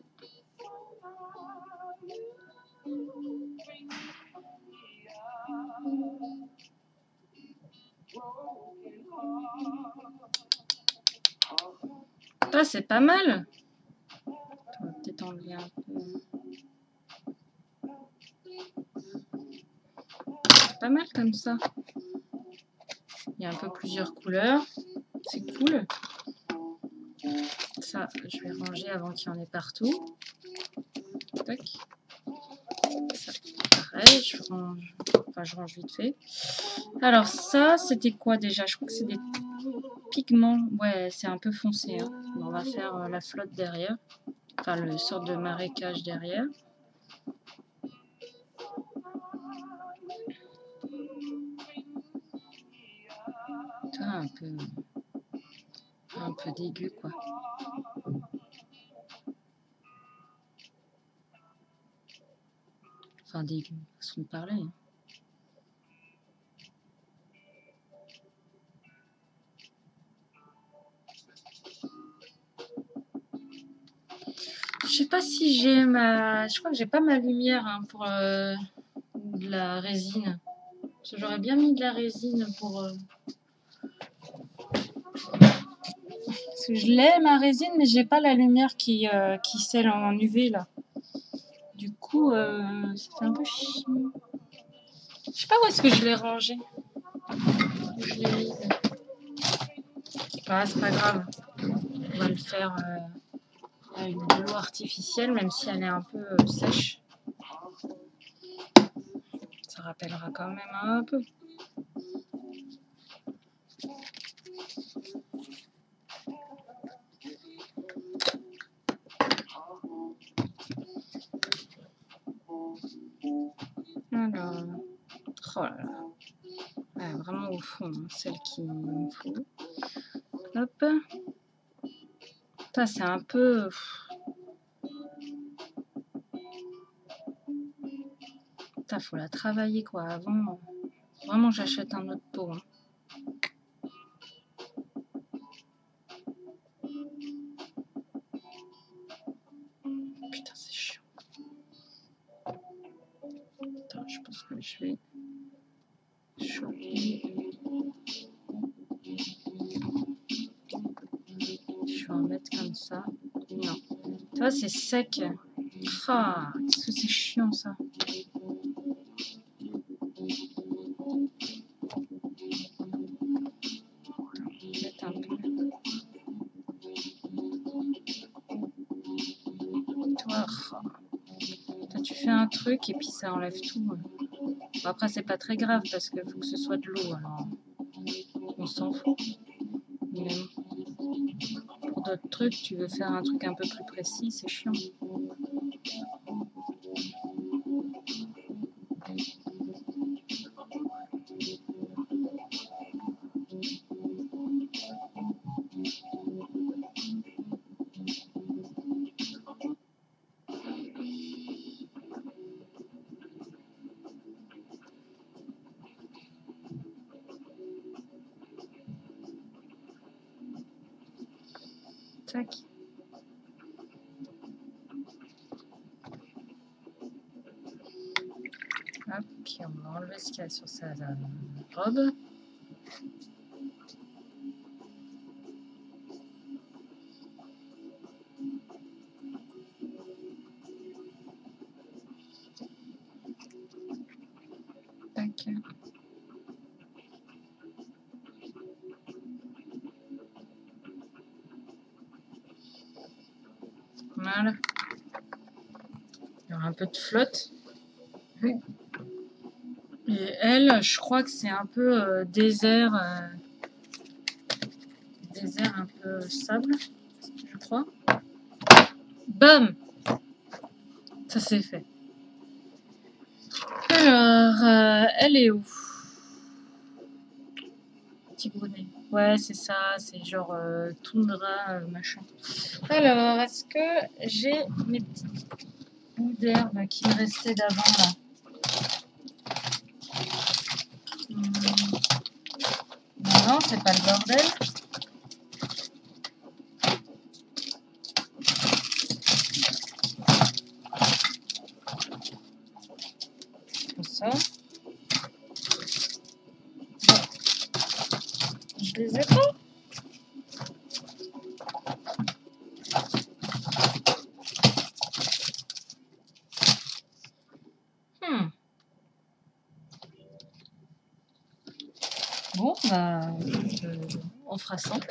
[SPEAKER 1] Ah, c'est pas mal. On va peut-être enlever un peu. pas mal comme ça. Il y a un peu plusieurs couleurs. C'est cool. Ça, je vais ranger avant qu'il y en ait partout. Tac. Ça, pareil, je range. Enfin, je range vite fait. Alors ça, c'était quoi déjà? Je crois que c'est des pigments. Ouais, c'est un peu foncé. Hein. On va faire la flotte derrière. Enfin, le sort de marécage derrière. Un peu d'aigu, quoi. Enfin, d'aigu, façon de parler. Hein. Je sais pas si j'ai ma... Je crois que j'ai pas ma lumière hein, pour de la résine. Parce que j'aurais bien mis de la résine pour... Parce que je l'ai ma résine, mais j'ai pas la lumière qui scelle en UV là. Du coup, ça fait un peu chiant. Je sais pas où est-ce que je l'ai rangé. Où je l'ai mise. Ah, c'est pas grave. On va le faire avec de l'eau artificielle, même si elle est un peu sèche. Ça rappellera quand même un peu. Alors, oh là là. Ouais, vraiment au fond, hein, celle qu'il me faut. Hop. Ça, c'est un peu... Putain, faut la travailler, quoi. Avant, vraiment, j'achète un autre pot. Hein. Putain, c'est chiant. Attends, je pense que je vais choper. Je vais en mettre comme ça. Non. Tu vois, c'est sec. Ah, qu'est-ce que c'est chiant, ça. Mettre un peu. Toi, toi, tu fais un truc et puis ça enlève tout. Bon, après, c'est pas très grave parce qu'il faut que ce soit de l'eau. Alors, on s'en fout. Mais pour d'autres trucs, tu veux faire un truc un peu plus précis, c'est chiant. Tac. Hop, puis on va enlever ce qu'il y a sur sa robe. Tac. Voilà. Il y aura un peu de flotte. Et elle, je crois que c'est un peu désert. Désert un peu sable, je crois. Bam! Ça c'est fait. Alors, elle est où? Petit bonnet. Ouais, c'est ça, c'est genre toundra, machin. Alors, est-ce que j'ai mes petites bouts d'herbe qui me restaient d'avant là? Non, c'est pas le bordel. Comme ça. Bon. Je les ai pas. fera 100.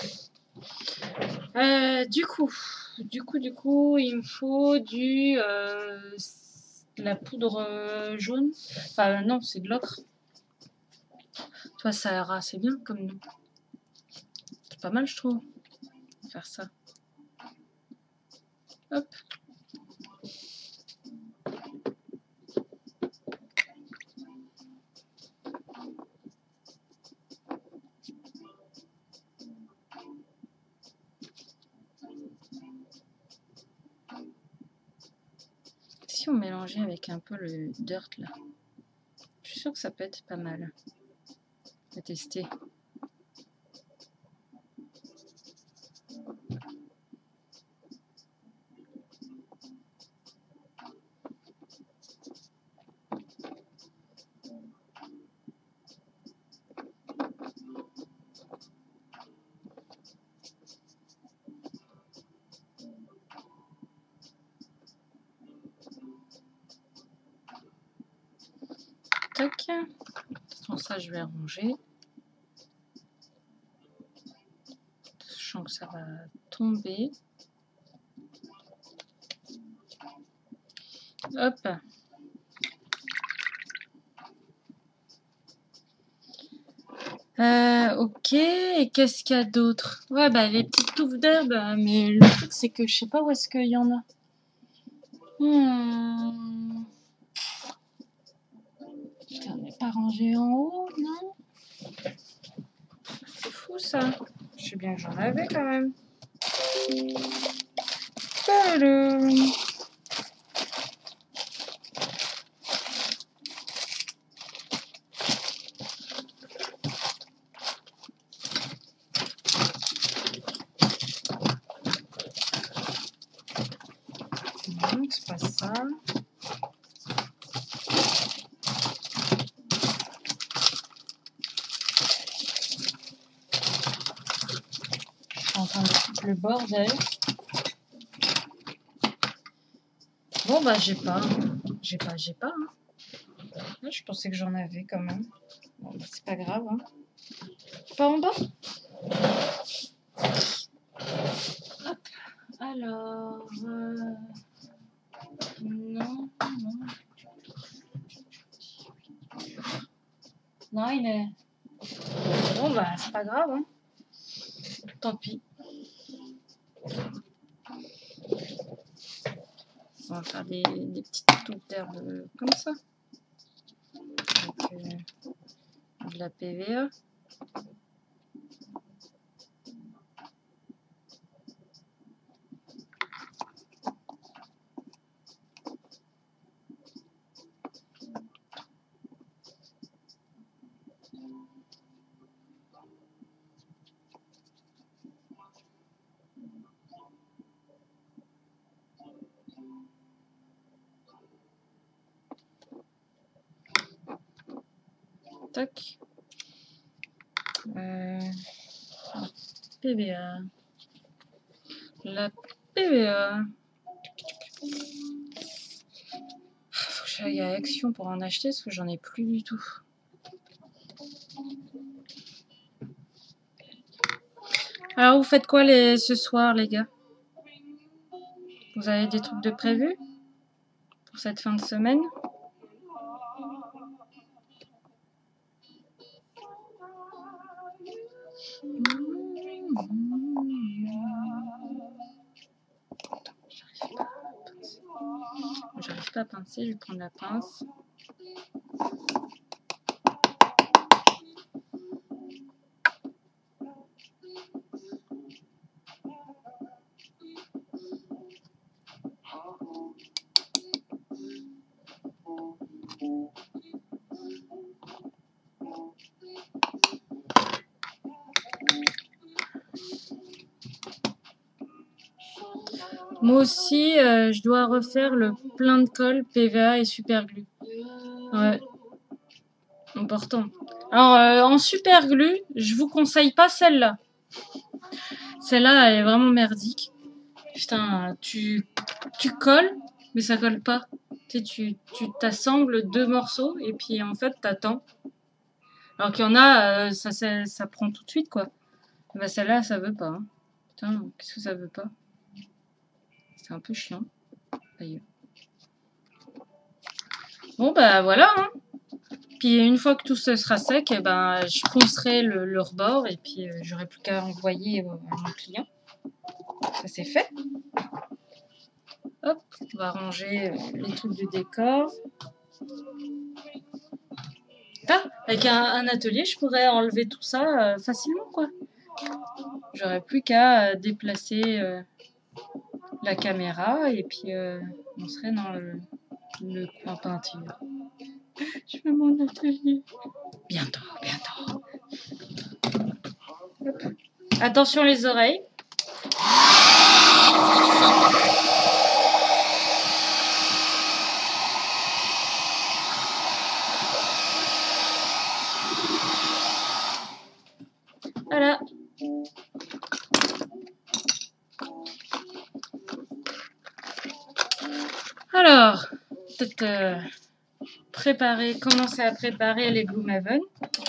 [SPEAKER 1] Du coup, il me faut de la poudre jaune. Enfin, non, c'est de l'ocre. Toi, ça ira assez bien comme nous. C'est pas mal, je trouve, faire ça. Hop. Si on mélangeait avec un peu le dirt là, je suis sûre que ça peut être pas mal à tester. Tac. De toute façon, ça, je vais ranger. Sachant que ça va tomber. Hop. Ok, et qu'est-ce qu'il y a d'autre? Ouais, bah les petites touffes d'herbe, mais le truc c'est que je sais pas où est-ce qu'il y en a. Putain, on n'est pas rangé en haut, non? C'est fou ça. Je sais bien que j'en avais quand même. Tadam. Non, c'est pas ça. Je suis en train de foutre le bordel. Bon bah j'ai pas. J'ai pas. Hein. Là, je pensais que j'en avais quand même. Bon bah c'est pas grave. Hein. Pas en bas. Hop. Alors. Non. Non, il est. Bon bah c'est pas grave. Hein. Tant pis. On va faire des petites touffes d'herbe comme ça. Avec de la PVA. Tac. PVA. La PVA. Faut que j'aille à Action pour en acheter parce que j'en ai plus du tout. Alors vous faites quoi ce soir les gars? Vous avez des trucs de prévu pour cette fin de semaine? J'arrive pas à pincer, je vais prendre la pince. Moi aussi, je dois refaire le plein de colle PVA et superglue. Ouais, important. Alors, en superglue, je vous conseille pas celle-là. Celle-là, elle est vraiment merdique. Putain, tu colles, mais ça colle pas. Tu t'assembles deux morceaux et puis en fait, t'attends. Alors qu'il y en a, ça prend tout de suite, quoi. Bah celle-là, ça veut pas. Hein. Putain, qu'est-ce que ça veut pas? C'est un peu chiant. D'ailleurs. Bon, bah voilà. Hein. Puis une fois que tout ce sera sec, eh ben, je poncerai le rebord et puis j'aurai plus qu'à envoyer à mon client. Ça c'est fait. Hop, on va ranger les trucs du décor. Ah, avec un atelier, je pourrais enlever tout ça facilement, quoi. J'aurais plus qu'à déplacer la caméra et puis on serait dans le coin peinture. Je fais mon atelier. Bientôt, bientôt. Hop. Attention les oreilles. Voilà. Alors, peut-être commencer à préparer les Gloomhaven.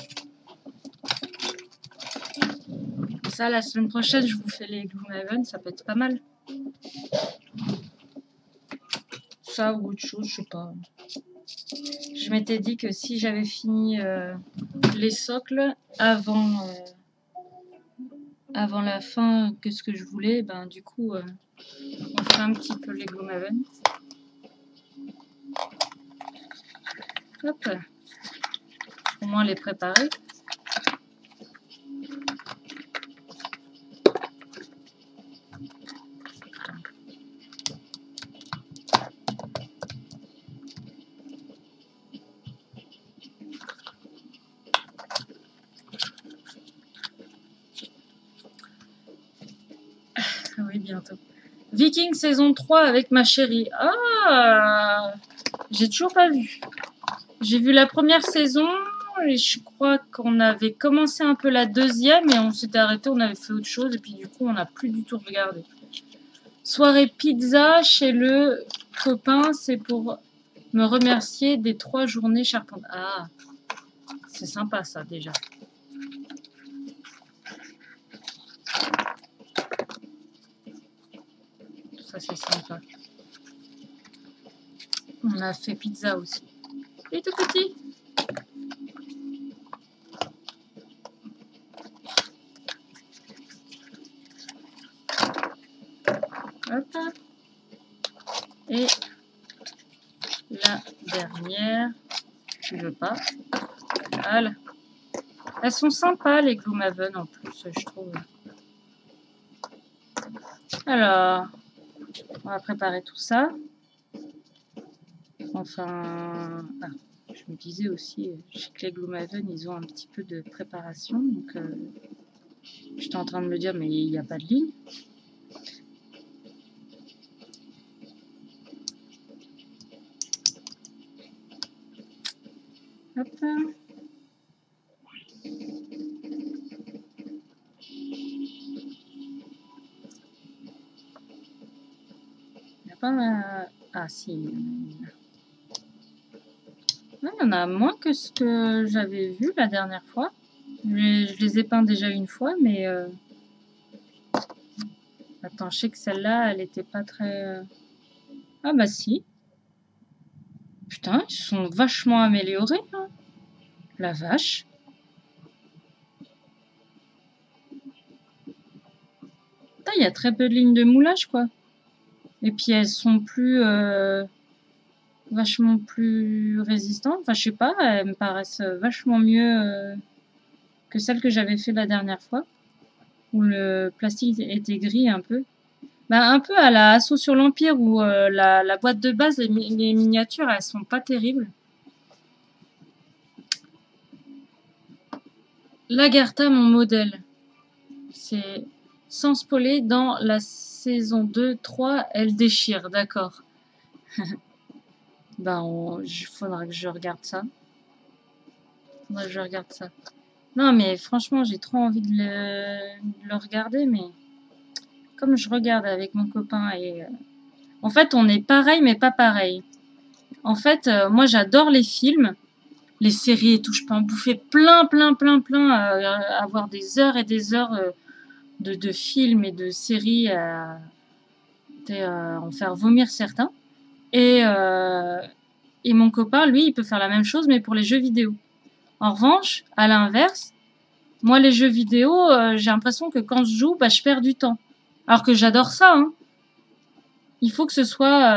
[SPEAKER 1] Ça, la semaine prochaine, je vous fais les Gloomhaven, ça peut être pas mal. Ça ou autre chose, je sais pas. Je m'étais dit que si j'avais fini les socles avant la fin que ce que je voulais, ben du coup, on fait un petit peu les Gloomhaven. Hop, au moins les préparer. Oui, bientôt. Viking saison 3 avec ma chérie. Ah, j'ai toujours pas vu. J'ai vu la première saison et je crois qu'on avait commencé un peu la deuxième et on s'était arrêté, on avait fait autre chose et puis du coup on n'a plus du tout regardé. Soirée pizza chez le copain, c'est pour me remercier des 3 journées charpentes. Ah, c'est sympa ça déjà. Ça c'est sympa. On a fait pizza aussi. Et tout petit. Hop. Et la dernière, tu veux pas. Voilà. Elles sont sympas les Gloomhaven en plus, je trouve. Alors, on va préparer tout ça. Enfin, je me disais aussi, je sais que les Gloomhaven, ils ont un petit peu de préparation. Donc, j'étais en train de me dire, mais il n'y a pas de ligne. Hop. Il n'y a pas ma... Ah si, il y en a moins que ce que j'avais vu la dernière fois. Je les ai peints déjà une fois, mais... Attends, je sais que celle-là, elle était pas très... Ah bah si. Putain, ils sont vachement améliorés, hein. La vache. Putain, il y a très peu de lignes de moulage, quoi. Et puis elles sont plus... vachement plus résistantes. Enfin, je sais pas, elles me paraissent vachement mieux que celles que j'avais fait la dernière fois. Où le plastique était gris un peu. Bah, un peu à la Assaut sur l'Empire où la boîte de base, les miniatures, elles sont pas terribles. Lagartha, mon modèle. C'est sans spoiler, dans la saison 2-3, elle déchire, d'accord. Bah, faudra que je regarde ça. Faudra que je regarde ça. Non, mais franchement, j'ai trop envie de le regarder, mais comme je regarde avec mon copain et... En fait, on est pareil, mais pas pareil. En fait, moi, j'adore les films, les séries et tout. Je peux en bouffer plein, avoir des heures et des heures de films et de séries à en faire vomir certains. Et mon copain, lui, il peut faire la même chose, mais pour les jeux vidéo. En revanche, à l'inverse, moi, les jeux vidéo, j'ai l'impression que quand je joue, bah, je perds du temps. Alors que j'adore ça, hein. Il faut que ce soit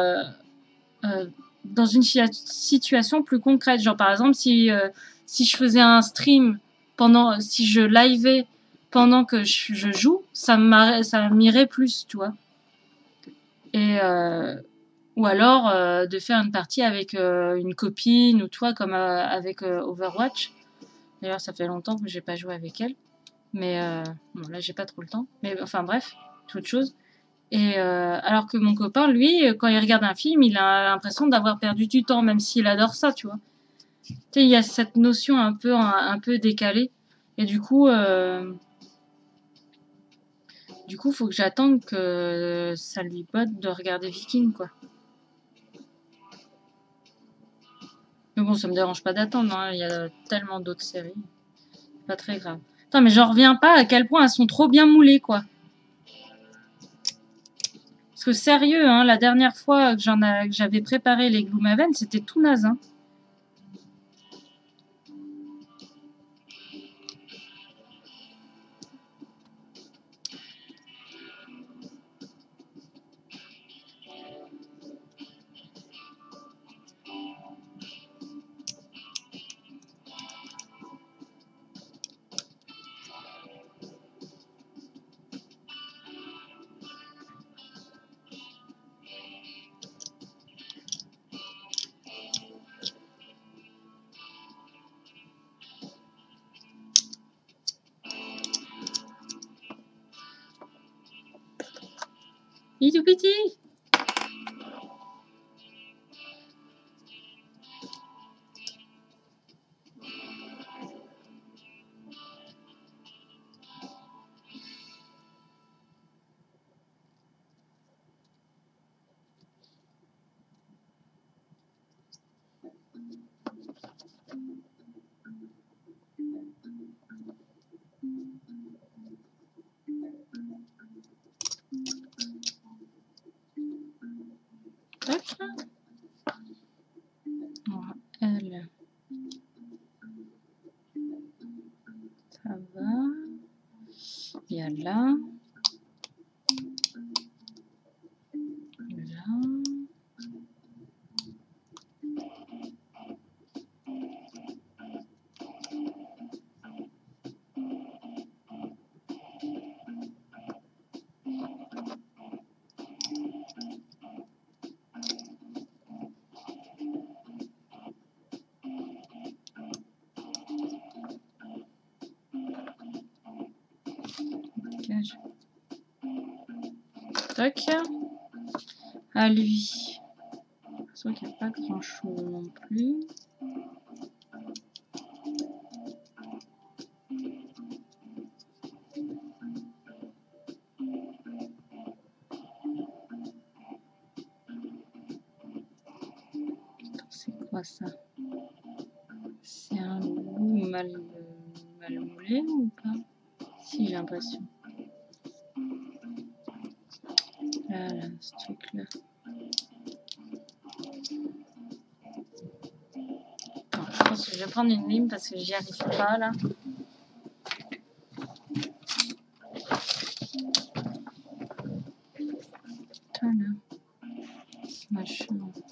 [SPEAKER 1] dans une situation plus concrète. Genre, par exemple, si je faisais un stream si je liveais pendant que je joue, ça m'irait plus, tu vois. Et, ou alors, de faire une partie avec une copine ou toi, comme avec Overwatch. D'ailleurs, ça fait longtemps que j'ai pas joué avec elle. Mais bon, là, j'ai pas trop le temps. Mais enfin, bref, c'est autre chose. Et alors que mon copain, lui, quand il regarde un film, il a l'impression d'avoir perdu du temps, même s'il adore ça, tu vois. Tu sais, il y a cette notion un peu décalée. Et du coup, faut que j'attende que ça lui botte de regarder Viking, quoi. Mais bon, ça me dérange pas d'attendre, hein. Il y a tellement d'autres séries. Pas très grave. Attends, mais j'en reviens pas à quel point elles sont trop bien moulées, quoi. Parce que sérieux, hein, la dernière fois que j'avais préparé les Gloomhaven, c'était tout naze, hein. Itou piti. Tac. Alors, elle, ça va. Il y a là. Là. Cage. Tac. À lui. Je qu'il n'y a pas grand chose non plus. C'est quoi ça? C'est un goût mal moulé ou pas? Si, j'ai l'impression. Voilà, ce truc-là. Je pense que je vais prendre une lime parce que j'y arrive pas là. Voilà. Machin.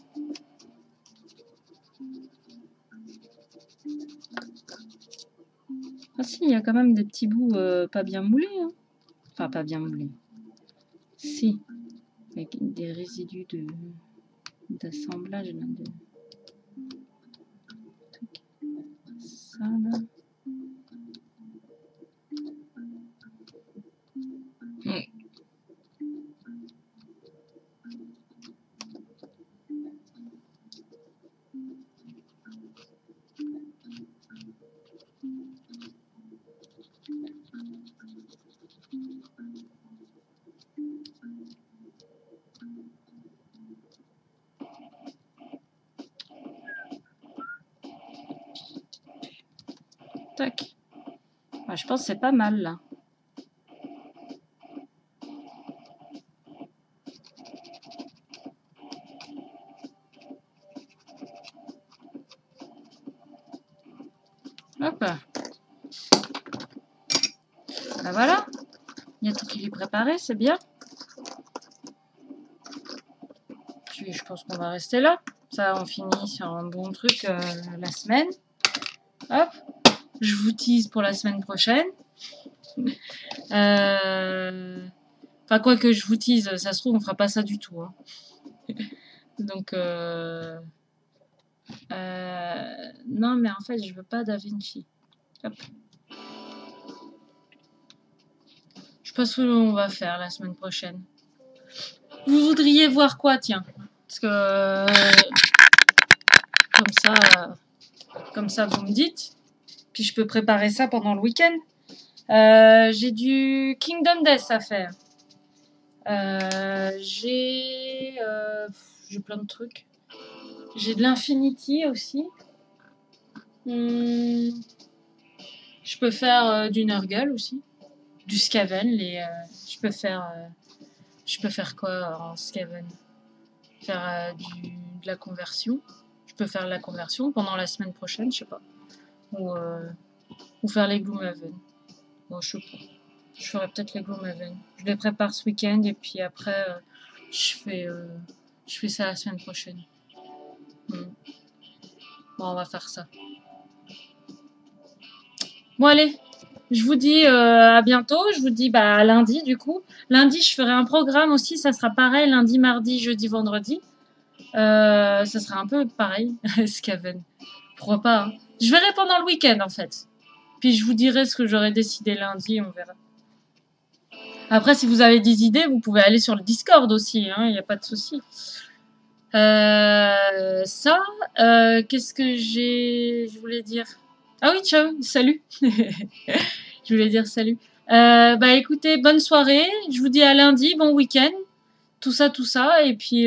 [SPEAKER 1] Ah si, il y a quand même des petits bouts pas bien moulés, hein. Enfin, pas bien moulés. Si. Avec des résidus d'assemblage là. Ça là. Tac. Ouais, je pense que c'est pas mal là. Hop. Bah voilà. Il y a tout qui est préparé, c'est bien. Puis je pense qu'on va rester là. Ça, on finit sur un bon truc la semaine. Hop. Je vous tease pour la semaine prochaine. Enfin, quoi que je vous tease, ça se trouve, on fera pas ça du tout. Hein. Donc, non, mais en fait, je veux pas Da Vinci. Hop. Je sais pas ce qu'on va faire la semaine prochaine. Vous voudriez voir quoi, tiens? Parce que comme ça, vous me dites. Puis je peux préparer ça pendant le week-end. J'ai du Kingdom Death à faire. J'ai plein de trucs. J'ai de l'Infinity aussi. Je peux faire du Nurgle aussi. Du Skaven. Je peux faire quoi en Skaven? Faire de la conversion. Je peux faire de la conversion pendant la semaine prochaine, je sais pas. Ou faire les Gloomhaven. Bon, je sais pas. Je ferai peut-être les Gloomhaven. Je les prépare ce week-end et puis après, je fais ça la semaine prochaine. Bon, on va faire ça. Bon, allez. Je vous dis à bientôt. Je vous dis à lundi, du coup. Lundi, je ferai un programme aussi. Ça sera pareil. Lundi, mardi, jeudi, vendredi. Ça sera un peu pareil. Skaven. Pourquoi pas, hein. Je verrai pendant le week-end, en fait. Puis je vous dirai ce que j'aurai décidé lundi. On verra. Après, si vous avez des idées, vous pouvez aller sur le Discord aussi. Il n'y a pas de souci. Qu'est-ce que je voulais dire? Ah oui, ciao, salut. Je voulais dire salut. Écoutez, bonne soirée. Je vous dis à lundi, bon week-end. Tout ça. Et puis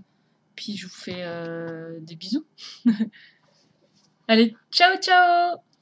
[SPEAKER 1] je vous fais des bisous. Allez, ciao, ciao.